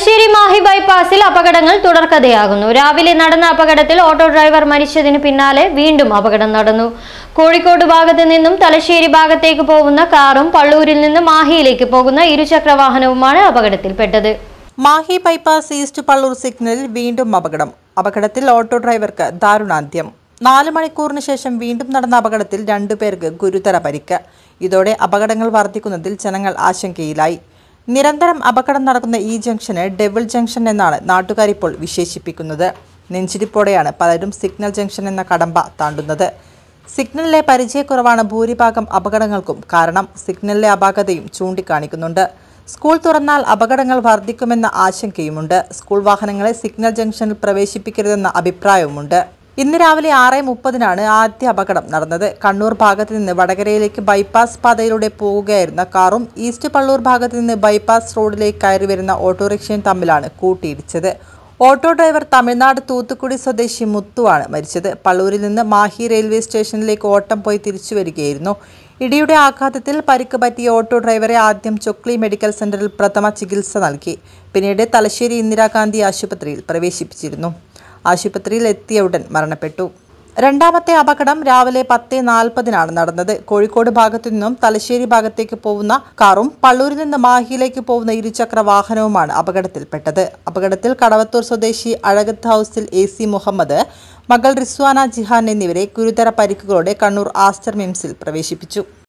തലശ്ശേരി മാഹി ബൈപ്പാസിൽ അപകടങ്ങൾ തുടർക്കഥയാകുന്നു. രാവിലെ നടന്ന അപകടത്തിൽ ഓട്ടോ ഡ്രൈവർ മരിച്ചതിന് പിന്നാലെ വീണ്ടും അപകടം നടന്നു. കോഴിക്കോട് ഭാഗത്ത് നിന്നും തലശ്ശേരി ഭാഗത്തേക്ക് പോകുന്ന കാറും പള്ളൂരിൽ നിന്ന് മാഹിയിലേക്ക് പോകുന്ന ഇരുചക്ര വാഹനവുമാണ് അപകടത്തിൽപ്പെട്ടത്. മാഹി ബൈപ്പാസ് ഈസ്റ്റ് പള്ളൂർ സിഗ്നലിൽ വീണ്ടും അപകടത്തിൽ ഓട്ടോ ഡ്രൈവർക്ക് ദാരുണാന്ത്യം. 4 മണിക്കൂറിന് ശേഷം വീണ്ടും നടന്ന അപകടത്തിൽ 2 പേർക്ക് ഗുരുതര പരിക്ക്. ഇതോടെ അപകടങ്ങൾ വർദ്ധിക്കുന്നതിൽ ജനങ്ങൾ ആശങ്കയിലായി. നിരന്തരം അപകടം നടക്കുന്ന ഈ ജംഗ്ഷന് ഡെവിൾ ജംഗ്ഷൻ എന്നാണ് നാട്ടുകാരിപ്പോൾ വിശേഷിപ്പിക്കുന്നത്. നെഞ്ചിരിപ്പോടെയാണ് പലരും സിഗ്നൽ ജംഗ്ഷൻ എന്ന കടമ്പ താണ്ടുന്നത്. സിഗ്നലിലെ പരിചയക്കുറവാണ് ഭൂരിഭാഗം അപകടങ്ങൾക്കും കാരണം. സിഗ്നലിലെ അപാകതയും ചൂണ്ടിക്കാണിക്കുന്നുണ്ട്. സ്കൂൾ തുറന്നാൽ അപകടങ്ങൾ വർദ്ധിക്കുമെന്ന ആശങ്കയുമുണ്ട്. സ്കൂൾ വാഹനങ്ങളെ സിഗ്നൽ ജംഗ്ഷനിൽ പ്രവേശിപ്പിക്കരുതെന്ന അഭിപ്രായവുമുണ്ട്. ഇന്ന് രാവിലെ 6:30-നാണ് ആദ്യ അപകടം നടന്നത്. കണ്ണൂർ ഭാഗത്ത് നിന്ന് വടകരയിലേക്ക് ബൈപ്പാസ് പാതയിലൂടെ പോകുകയായിരുന്ന കാറും ഈസ്റ്റ് പള്ളൂർ ഭാഗത്ത് നിന്ന് ബൈപ്പാസ് റോഡിലേക്ക് കയറി വരുന്ന ഓട്ടോറിക്ഷയും തമ്മിലാണ് കൂട്ടിയിടിച്ചത്. ഓട്ടോ ഡ്രൈവർ തമിഴ്നാട് തൂത്തുക്കുടി സ്വദേശി മുത്തുവാണ് മരിച്ചത്. പള്ളൂരിൽ നിന്ന് മാഹി റെയിൽവേ സ്റ്റേഷനിലേക്ക് ഓട്ടം പോയി തിരിച്ചു വരികയായിരുന്നു. ഇടിയുടെ ആഘാതത്തിൽ പരിക്ക് പറ്റിയ ഓട്ടോ ഡ്രൈവറെ ആദ്യം ചൊക്ലി മെഡിക്കൽ സെന്ററിൽ പ്രഥമ ചികിത്സ നൽകി. പിന്നീട് തലശ്ശേരി ഇന്ദിരാഗാന്ധി ആശുപത്രിയിൽ പ്രവേശിപ്പിച്ചിരുന്നു. ആശുപത്രിയിൽ എത്തിയ ഉടൻ മരണപ്പെട്ടു. രണ്ടാമത്തെ അപകടം രാവിലെ 10:40-നാണ് നടന്നത്. കോഴിക്കോട് ഭാഗത്തു നിന്നും തലശ്ശേരി ഭാഗത്തേക്ക് പോകുന്ന കാറും പള്ളൂരിൽ നിന്ന് മാഹിയിലേക്ക് പോകുന്ന ഇരുചക്ര വാഹനവുമാണ് അപകടത്തിൽപ്പെട്ടത്. അപകടത്തിൽ കടവത്തൂർ സ്വദേശി അഴകത്ത് ഹൌസിൽ AC മുഹമ്മദ്, മകൾ റിസ്വാന ജിഹാൻ എന്നിവരെ ഗുരുതര പരിക്കുകളോടെ കണ്ണൂർ ആസ്റ്റർ മിംസിൽ പ്രവേശിപ്പിച്ചു.